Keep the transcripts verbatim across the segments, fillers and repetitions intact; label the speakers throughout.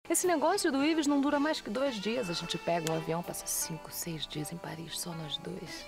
Speaker 1: Esse negócio do Ives não dura mais que dois dias. A gente pega um avião, passa cinco, seis dias em Paris, só nós dois.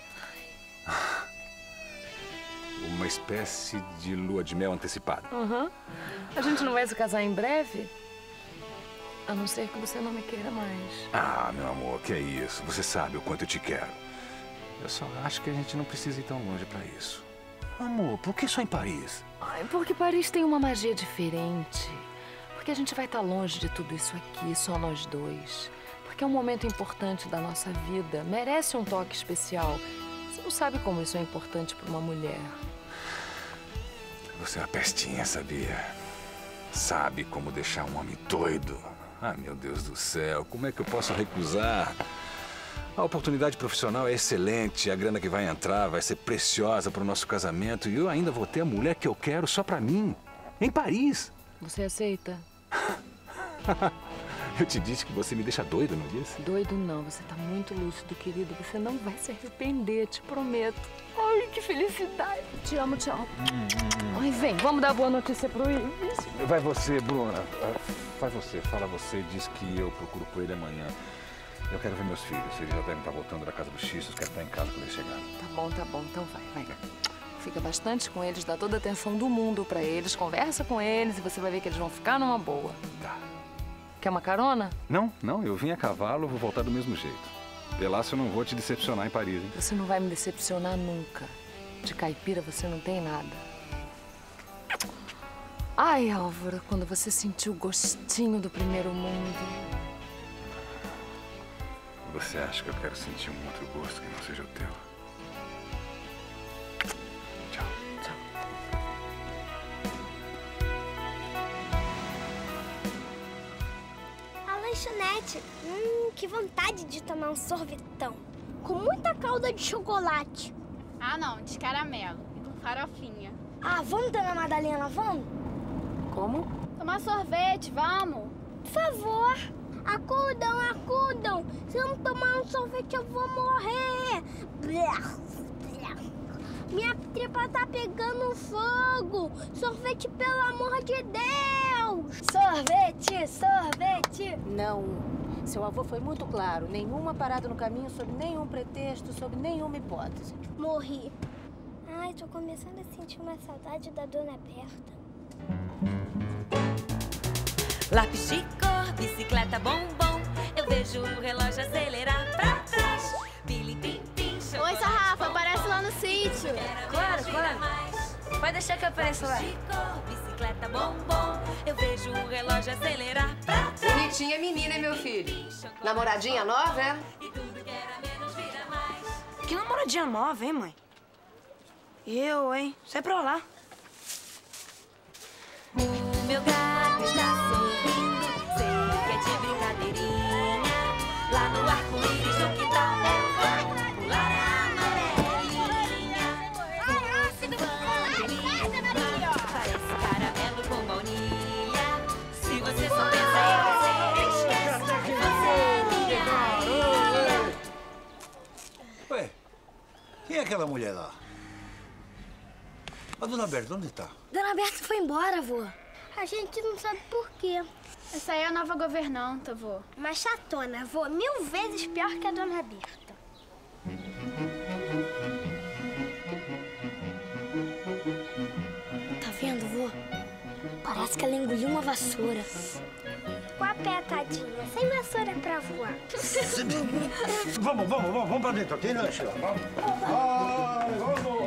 Speaker 2: Uma espécie de lua de mel antecipada.
Speaker 1: Uhum. A gente não vai se casar em breve? A não ser que você não me queira mais.
Speaker 2: Ah, meu amor, que é isso? Você sabe o quanto eu te quero. Eu só acho que a gente não precisa ir tão longe pra isso. Amor, por que só em Paris?
Speaker 1: Ai, porque Paris tem uma magia diferente. Porque a gente vai estar longe de tudo isso aqui, só nós dois. Porque é um momento importante da nossa vida. Merece um toque especial. Você não sabe como isso é importante para uma mulher.
Speaker 2: Você é uma pestinha, sabia? Sabe como deixar um homem doido. Ah, meu Deus do céu, como é que eu posso recusar? A oportunidade profissional é excelente, a grana que vai entrar vai ser preciosa para o nosso casamento e eu ainda vou ter a mulher que eu quero só para mim, em Paris.
Speaker 1: Você aceita?
Speaker 2: Eu te disse que você me deixa doido, não disse?
Speaker 1: Doido não, você tá muito lúcido, querido. Você não vai se arrepender, te prometo. Ai, que felicidade. Te amo, te amo. Ai, vem, vamos dar boa notícia pro Ives.
Speaker 2: Vai você, Bruna. Vai você, fala você, diz que eu procuro por ele amanhã. Eu quero ver meus filhos. Eles já devem estar voltando da casa dos Xistos. Quero estar em casa quando eles chegarem.
Speaker 1: Tá bom, tá bom. Então vai, vai. Fica bastante com eles, dá toda a atenção do mundo pra eles, conversa com eles e você vai ver que eles vão ficar numa boa.
Speaker 2: Tá.
Speaker 1: Quer uma carona?
Speaker 2: Não, não. Eu vim a cavalo, vou voltar do mesmo jeito. Pelácio, eu não vou te decepcionar em Paris, hein?
Speaker 1: Você não vai me decepcionar nunca. De caipira você não tem nada. Ai, Álvaro, quando você sentiu o gostinho do primeiro mundo...
Speaker 2: Você acha que eu quero sentir um outro gosto que não seja o teu? Tchau.
Speaker 1: Tchau.
Speaker 3: A lanchonete. Hum, que vontade de tomar um sorvetão. Com muita calda de chocolate.
Speaker 4: Ah, não, de caramelo e com farofinha.
Speaker 3: Ah, vamos, dona Madalena, vamos?
Speaker 1: Como?
Speaker 4: Tomar sorvete, vamos.
Speaker 3: Por favor. Acudam, acudam. Se eu não tomar um sorvete, eu vou morrer. Minha tripa tá pegando fogo. Sorvete, pelo amor de Deus.
Speaker 5: Sorvete, sorvete. Não. Seu avô foi muito claro. Nenhuma parada no caminho sob nenhum pretexto, sob nenhuma hipótese.
Speaker 3: Morri. Ai, tô começando a sentir uma saudade da Dona Berta.
Speaker 6: Lápis de cor, bicicleta, bombom. Eu vejo o relógio acelerar pra trás. Pili, pim, pim,
Speaker 4: Oi, Sarrafa, aparece lá no sítio.
Speaker 5: Claro, claro. Vai deixar que apareça lá.
Speaker 6: Lápis de cor, bicicleta, bombom. Eu vejo o relógio acelerar pra trás.
Speaker 7: Bonitinha menina, hein, meu filho? Namoradinha nova, é?
Speaker 6: E tudo que era menos vira mais.
Speaker 5: Que namoradinha nova, hein, mãe? Eu, hein? Sai pra lá.
Speaker 6: O meu gato está sorrindo, sei que é de brincadeirinha. Lá no arco-íris do quintal eu vou pular a amarelinha. Parece caramelo com baunilha. Se você só pensa em você, esquece que você é minha ilha.
Speaker 8: Ué, quem é aquela mulher lá? A dona Berta, onde tá?
Speaker 3: Dona Berta foi embora, avô. A gente não sabe por quê.
Speaker 4: Essa aí é a nova governanta, vô.
Speaker 3: Mas chatona, avô, mil vezes pior que a Dona Berta. Tá vendo, vô? Parece que ela engoliu uma vassoura. Com a pé, tadinha. Sem vassoura pra voar.
Speaker 8: Vamos, vamos, vamos, vamos pra dentro, ok, né, Sheila? Vamos. Ai, vamos.